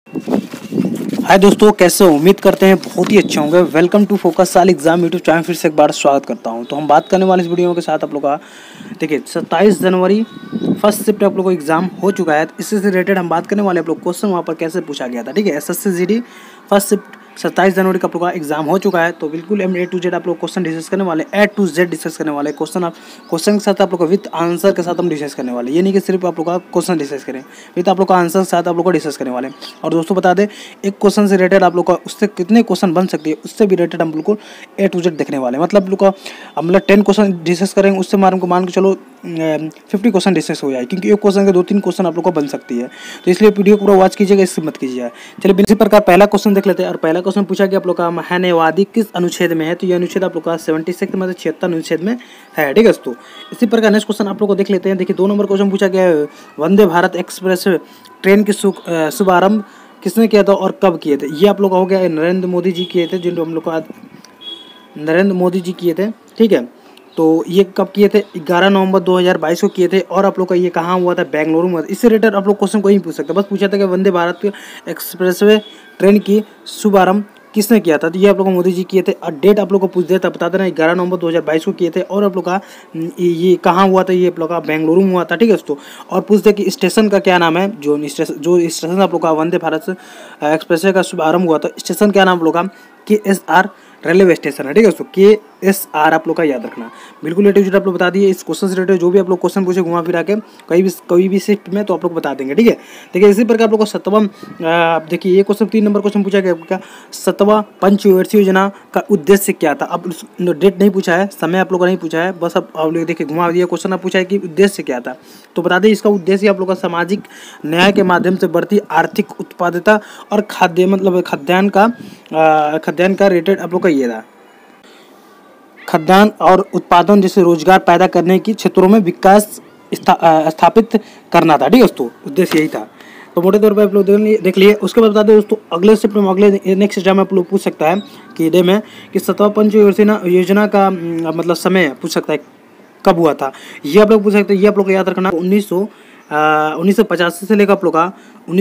हाय दोस्तों, कैसे हो? उम्मीद करते हैं बहुत ही अच्छे होंगे। वेलकम टू फोकस साल एग्जाम यूट्यूब चैनल। फिर से एक बार स्वागत करता हूं। तो हम बात करने वाले इस वीडियो के साथ आप लोग का देखिए 27 जनवरी फर्स्ट शिफ्ट आप लोग को एग्जाम हो चुका है। इससे रिलेटेड हम बात करने वाले आप लोग क्वेश्चन वहाँ पर कैसे पूछा गया था। ठीक है, एसएससी जीडी फर्स्ट शिफ्ट 27 जनवरी का आप लोग का एग्जाम हो चुका है। तो बिल्कुल हम ए टू जेड आप लोग क्वेश्चन डिस्कस करने वाले, ए टू जेड डिस्कस करने वाले। क्वेश्चन के साथ आप लोग का विद आंसर के साथ हम डिस्कस करने वाले। ये नहीं कि सिर्फ आप लोग का क्वेश्चन डिस्कस करें, विद आप लोग का आंसर के साथ आप लोग को डिस्कस करने वाले। और दोस्तों बता दें, एक क्वेश्चन से रिलेटेड आप लोग का उससे कितने क्वेश्चन बन सकती है, उससे भी रिलेटेड हम बिल्कुल ए टू जेड देखने वाले। मतलब लोग का हम मतलब 10 क्वेश्चन डिस्कस करेंगे, उससे मान के चलो 50 क्वेश्चन डिस्कस हो जाए, क्योंकि एक क्वेश्चन के 2-3 क्वेश्चन आप लोग को बन सकती है। तो इसलिए वीडियो पूरा वॉच कीजिएगा, इससे मत कीजिए। चलिए इसी प्रकार पहला क्वेश्चन देख लेते हैं। और पहला क्वेश्चन पूछा गया आप लोग का महान्यायवादी किस अनुच्छेद में है। तो ये अनुच्छेद आप लोग का 76 मतलब 76 अनुच्छेद में है। ठीक है दोस्तों, इसी प्रकार नेक्स्ट क्वेश्चन आप लोग को देख लेते हैं। देखिए 2 नंबर क्वेश्चन पूछा गया है, वंदे भारत एक्सप्रेस ट्रेन की शुभारंभ किसने किया था और कब किए थे। ये आप लोग का हो गया नरेंद्र मोदी जी किए थे, जिनको हम लोग का नरेंद्र मोदी जी किए थे। ठीक है, तो ये कब किए थे? 11 नवंबर 2022 को किए थे। और आप लोग का ये कहाँ हुआ था? बेंगलुरु में। इससे रिलेटेड आप लोग क्वेश्चन कोई नहीं पूछ सकते, बस पूछा था कि वंदे भारत एक्सप्रेसवे ट्रेन की शुभारंभ किसने किया था। तो ये आप लोग को मोदी जी किए थे। और डेट आप लोग को पूछ दिया था, बता देना 11 नवंबर 2022 को किए थे। और आप लोग का ये कहाँ हुआ था? ये आप लोग का बेंगलुरु में हुआ था। ठीक है दोस्तों, और पूछ दे कि स्टेशन का क्या नाम है। जो स्टेशन आप लोग का वंदे भारत एक्सप्रेस का शुभारंभ हुआ था, स्टेशन क्या नाम आप लोग का? KSR रेलवे स्टेशन है। ठीक है दोस्तों, KSR आप लोग का याद रखना। बिल्कुल ए टू जेड आप लोग बता दिए। इस क्वेश्चन से रिलेटेड जो भी आप लोग क्वेश्चन पूछे घुमा फिरा के कोई भी शिफ्ट में, तो आप लोग बता देंगे। ठीक है, देखिए इसी प्रकार आप लोग को 7वां देखिए ये क्वेश्चन 3 नंबर क्वेश्चन पूछा गया क्या? 7वां पंचवर्षीय योजना का उद्देश्य क्या था। अब डेट नहीं पूछा है, समय आप लोग का नहीं पूछा है, बस अब आप लोग देखिए घुमा दिया क्वेश्चन। आप पूछा है कि उद्देश्य क्या था, तो बता दें इसका उद्देश्य आप लोग का सामाजिक न्याय के माध्यम से बढ़ती आर्थिक उत्पादकता और खाद्यान्न का रेटेड आप लोग का ये था। खाद्यान्न और उत्पादन जैसे रोजगार पैदा करने की क्षेत्रों में विकास स्थापित करना था। ठीक है दोस्तों, उद्देश्य यही था। तो मोटे तौर पर आप लोग देख लिए। उसके बाद बता दें दोस्तों, अगले शिफ्ट में अगले नेक्स्ट एग्जाम में आप लोग पूछ सकता है कि डे में कि 7वां पंचवर्षीय योजना का मतलब समय पूछ सकता है कब हुआ था। ये आप लोग पूछ सकते हैं। ये आप लोग को याद रखना 1985 से लेकर आप लोग का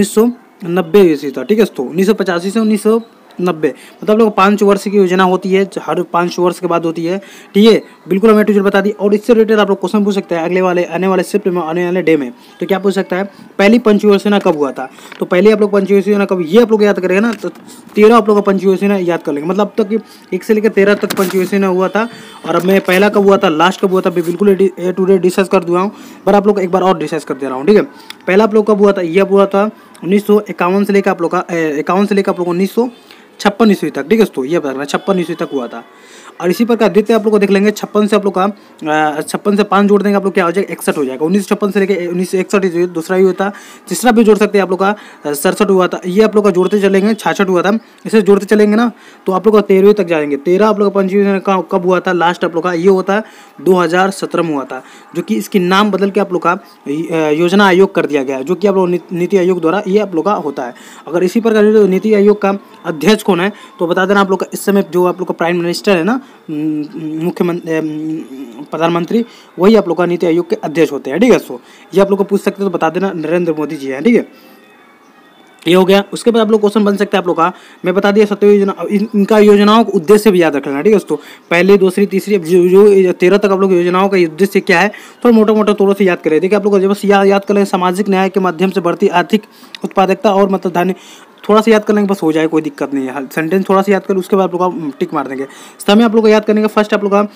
1990 ईस्वी था। ठीक है दोस्तों, 1985 से 1990 मतलब लोग 5 वर्ष की योजना होती है, हर 5 वर्ष के बाद होती है। ठीक है, बिल्कुल हमें टीचर बता दी। और इससे रिलेटेड आप लोग क्वेश्चन पूछ सकते हैं आने वाले शिफ्ट में, आने वाले डे में। तो क्या पूछ सकता है? पहली पंचवर्षीय कब हुआ था। तो पहले आप लोग पंचवर्षीय कब, ये आप लोग याद करेंगे ना, तो 13 आप लोग का पंचवर्षीय याद कर लेंगे। मतलब अब तक 1 से लेकर 13 तक पंचवर्षीय हुआ था। और अब मैं पहला कब हुआ था, लास्ट कब हुआ था, बिल्कुल ए टू डेट डिस्कस कर दूंगा हूँ, पर आप लोग एक बार और डिस्कस कर दे रहा हूँ। ठीक है, पहला आप लोग कब हुआ था? यह हुआ था 1951 से लेकर आप लोग का 51 से लेकर आप लोग 1956 ईस्वी तक। ठीक है दोस्तों, ये बता 56 ईस्वी तक हुआ था। और इसी प्रकार द्वितीय आप लोग को देख लेंगे। 56 से आप लोग का 56 से 5 जोड़ देंगे आप लोग, क्या हो जाएगा? 61 हो जाएगा। 1956 से लेकर 1961 दूसरा भी होता। तीसरा भी जोड़ सकते हैं आप लोग का 67 हुआ था। ये आप लोग का जोड़ते चलेंगे 66 हुआ था। इसे जोड़ते चलेंगे ना, तो आप लोग का 13वीं तक जाएंगे। 13 आप लोग का पंचवीं कब हुआ था? लास्ट आप लोग का ये होता है 2017 में हुआ था, जो कि इसकी नाम बदल के आप लोग का योजना आयोग कर दिया गया, जो कि आप लोग नीति आयोग द्वारा ये आप लोग का होता है। अगर इसी प्रकार नीति आयोग का अध्यक्ष कौन है, तो बता देना आप लोग का इस समय जो आप लोग का प्राइम मिनिस्टर है ना, मुख्यमंत्री प्रधानमंत्री, वही आप लोग का नीति आयोग के अध्यक्ष होते हैं। ठीक है दोस्तों, ये आप लोग को पूछ सकते हैं, तो बता देना नरेंद्र मोदी जी हैं। ठीक है, ये हो गया। उसके बाद आप लोग क्वेश्चन बन सकते हैं आप लोग का, मैं बता दिया 7वीं योजना, इनका योजनाओं का उद्देश्य भी याद रख लेना। ठीक है दोस्तों, पहले दूसरी तीसरी जो 13 तक आप लोग योजनाओं का उद्देश्य क्या है, थोड़ा मोटा तौर से याद करें। देखिए आप लोग बस याद कर लें, सामाजिक न्याय के माध्यम से बढ़ती आर्थिक उत्पादकता और मतलब धान्य, थोड़ा सा याद कर लेंगे बस हो जाए, कोई दिक्कत नहीं है। सेंटेंस थोड़ा सा याद कर, उसके बाद आप लोग का टिक मार देंगे। समय आप लोग को याद करने का, फर्स्ट आप लोग का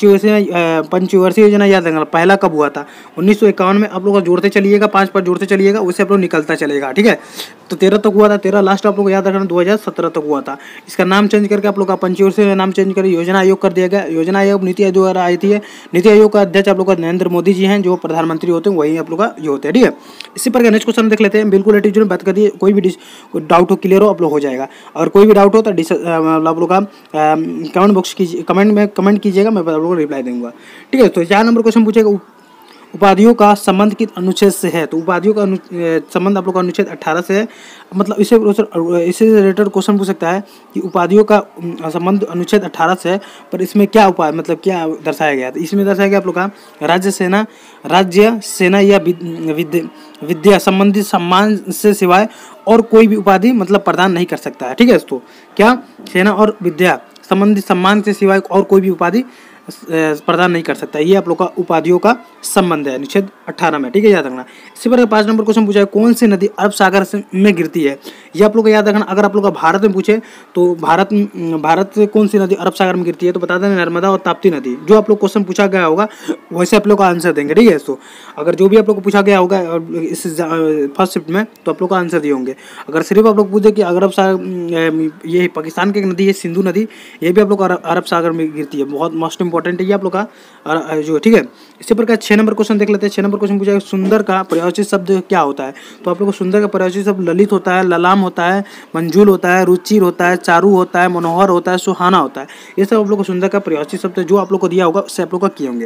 पंचवर्षीय योजना याद रखना। पहला कब हुआ था? 1951 में। आप लोग का जोड़ते चलिएगा, 5 पर जोड़ते चलिएगा, उससे आप लोग निकलता चलेगा। ठीक है, तो 13 तक हुआ था। 13 लास्ट आप लोग को याद रखना 2017 तक हुआ था। इसका नाम चेंज करके आप लोग का पंचवर्षीय नाम चेंज करके योजना आयोग कर दिया गया। योजना आयोग नीति आयोग द्वारा आई थी। नीति आयोग का अध्यक्ष आप लोग का नरेंद्र मोदी जी हैं, जो प्रधानमंत्री होते हैं वही आप लोग का ये होते हैं। ठीक है, इसी प्रकार नेक्स्ट क्वेश्चन देख लेते हैं। बिल्कुल एटीट्यूड में बात कर दिए, कोई भी डाउट हो क्लियर हो आप लोग हो जाएगा। और कोई भी डाउट हो तो आप लोग का कमेंट बॉक्स कीजिए, कमेंट कीजिएगा, मैं आप लोगों को रिप्लाई दूंगा। ठीक है, तो 4 नंबर क्वेश्चन पूछेगा, उपाधियों का संबंध किस अनुच्छेद से है? तो उपाधियों का संबंध आप लोग का अनुच्छेद 18 से है। मतलब इससे रिलेटेड क्वेश्चन पूछ सकता है कि उपाधियों का संबंध अनुच्छेद 18 से है, पर इसमें क्या उपाधि मतलब क्या दर्शाया गया? तो इसमें दर्शाया गया आप लोग का राज्य सेना या विद्या संबंधित सम्मान से सिवाय और कोई भी उपाधि मतलब प्रदान नहीं कर सकता है। ठीक है दोस्तों, क्या सेना और विद्या संबंधित सम्मान से सिवाय और कोई भी उपाधि प्रदान नहीं कर सकता। ये आप लोग का उपाधियों का संबंध है अनुच्छेद 18 में। ठीक है, याद रखना। इसी पर 5 नंबर क्वेश्चन पूछा है, कौन सी नदी अरब सागर में गिरती है? ये आप लोग को याद रखना। अगर आप लोग का भारत में पूछे तो भारत से कौन सी नदी अरब सागर में गिरती है? तो बता देना नर्मदा और ताप्ती नदी। जो आप लोग क्वेश्चन पूछा गया होगा वैसे आप लोग का आंसर देंगे। ठीक है दोस्तों, अगर जो भी आप लोग को पूछा गया होगा इस फर्स्ट शिफ्ट में तो आप लोग का आंसर दिए होंगे। अगर सिर्फ आप लोग पूछे कि अरब सागर ये पाकिस्तान की एक नदी है सिंधु नदी, ये भी आप लोग अरब सागर में गिरती है। बहुत मोस्ट इंपॉर्टेंट है ये आप लोग का जो। ठीक है, इसी प्रकार 6 नंबर क्वेश्चन देख लेते हैं। 6 नंबर क्वेश्चन पूछा है, सुंदर का पर्यायवाची शब्द क्या होता है? तो आप लोग को सुंदर का पर्यायवाची शब्द ललित होता है, ललाम होता है, मंजूल होता है, रुचिर होता है, चारू होता है, मनोहर होता है, सुहाना होता है। ये सब आप लोग को सुंदर का पर्यायवाची शब्द जो आप लोग को दिया होगा उससे आप लोग का किए होंगे।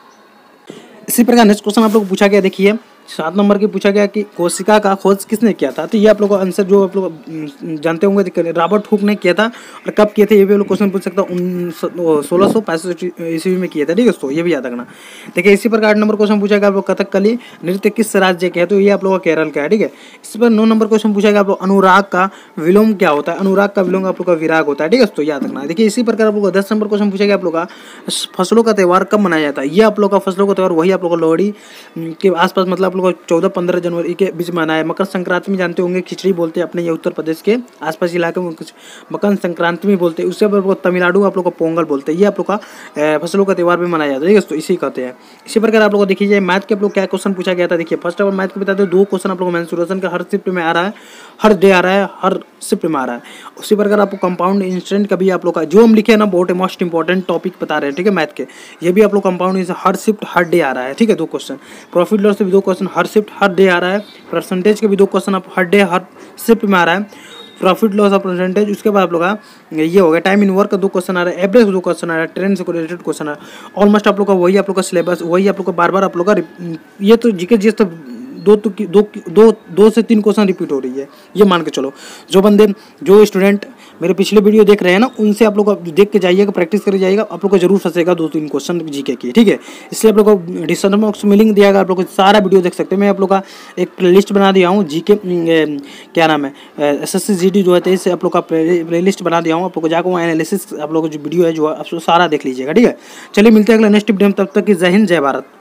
इसी प्रकार नेक्स्ट क्वेश्चन आप लोग को पूछा गया, देखिए 7 नंबर की पूछा गया कि कोशिका का खोज किसने किया था? तो ये आप लोग का आंसर जो आप लोग जानते होंगे रॉबर्ट हुक ने किया था। और कब किए थे ये भी लोग क्वेश्चन पूछ सकता हूँ, 1665 ईस्वी में किया था। ठीक है दोस्तों, ये भी याद रखना। देखिए इसी प्रकार 8 नंबर क्वेश्चन पूछा गया आप लोग कथकली नृत्य किस राज्य के है? तो ये आप लोग का केरल का है। ठीक है, इस पर 9 नंबर क्वेश्चन पूछा गया आप लोग अनुराग का विलोम क्या होता है? अनुराग का विलोम आप लोग का विराग होता है। ठीक है दोस्तों, याद रखना। देखिए इसी प्रकार आप लोग का 10 नंबर क्वेश्चन पूछा गया आप लोग का फसलों का त्यौहार कब मनाया जाता है? ये आप लोग का फसलों का त्यौहार वही आप लोग का लोहड़ी के आसपास मतलब आप लोग का 14-15 जनवरी के बीच में आना है। मकर संक्रांति में जानते होंगे खिचड़ी बोलते हैं अपने ये उत्तर प्रदेश के आसपास इलाके में, कुछ मकर संक्रांति में बोलते हैं। उससे आप लोग तमिलनाडु आप लोग को पोंगल बोलते हैं। ये आप लोग का फसलों का त्यौहार भी मनाया जाता है। ठीक है, तो इसी कहते हैं। इसी प्रकार आप लोग को देखिए जाए मैथ के आप लोग क्या क्वेश्चन पूछा गया था। देखिए फर्स्ट ऑफ ऑल मैथ के बता दो 2 क्वेश्चन आप लोग मेंसुरेशन का हर शिफ्ट में आ रहा है, हर डे आ रहा है, हर शिफ्ट में आ रहा है। उसी प्रकार आपको कंपाउंड इंस्टेंट का भी आप लोग का जो हम लिखे हैं ना बहुत मोस्ट इंपॉर्टेंट टॉपिक बता रहे हैं। ठीक है, मैथ के ये भी आप लोग कंपाउंड हर शिफ्ट हर डे आ रहा है। ठीक है, 2 क्वेश्चन प्रॉफिट लॉस से भी 2 क्वेश्चन हर शिफ्ट हर डे आ रहा है। परसेंटेज के भी 2 क्वेश्चन आप हर डे हर शिफ्ट में आ रहा है। प्रॉफिट लॉस और परसेंटेज, उसके बाद आप लोग का ये हो गया टाइम इन वर्क का 2 क्वेश्चन आ रहा है, एवरेज 2 क्वेश्चन आ रहा है, ट्रेंड से रिलेटेड क्वेश्चन आ रहा है। ऑलमोस्ट आप लोग का वही आप लोग का सिलेबस वही आप लोग का बार बार आप लोग का ये तो जीके जीएस तो 2 से 3 क्वेश्चन रिपीट हो रही है। ये मान के चलो जो स्टूडेंट मेरे पिछले वीडियो देख रहे हैं ना उनसे आप लोग देख के जाइएगा, प्रैक्टिस कर जाइएगा, आप लोग को जरूर फंसेगा 2-3 क्वेश्चन जीके की। ठीक है, इसलिए आप लोग को डिस्क्रिप्शन बॉक्स में लिंक दिया गया, आप लोग को सारा वीडियो देख सकते हैं। मैं आप लोग का एक लिस्ट बना दिया हूँ जीके क्या नाम है SSC GD जो है इससे आप लोग का प्ले लिस्ट बना दिया हूँ। आप लोग को जाकर एनालिसिस आप लोग का जो वीडियो है जो आप सारा देख लीजिएगा। ठीक है, चलिए मिलते हैं अगला नेक्स्ट वीडियो में, तब तक की जय हिंद जय भारत।